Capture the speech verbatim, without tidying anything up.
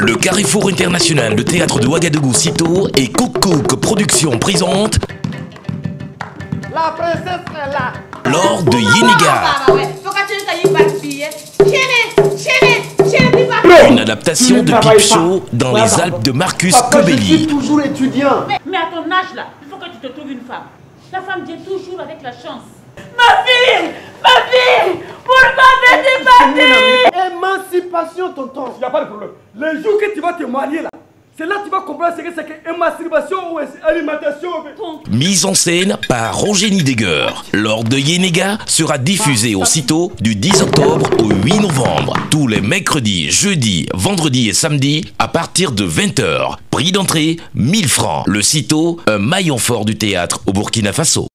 Le Carrefour international de théâtre de Ouagadougou CITO et Cook Production présente La princesse est là. Lors de Yennenga. Une adaptation de Peepshow dans les Alpes de Markus KÖBELI. Je suis toujours étudiant. Mais, mais à ton âge là, il faut que tu te trouves une femme. La femme vient toujours avec la chance. Ma fille, ma fille, pourquoi fais-tu partir? Émancipation, tonton. Il n'y a pas de problème. Le jour que tu vas te marier là, c'est là que tu vas comprendre ce que c'est que émancipation ou alimentation. Mise en scène par NYDEGGER. Lors de Yennenga sera diffusé au CITO du dix octobre au huit novembre. Tous les mercredis, jeudis, vendredis et samedis à partir de vingt heures. Prix d'entrée mille francs. Le CITO, un maillon fort du théâtre au Burkina Faso.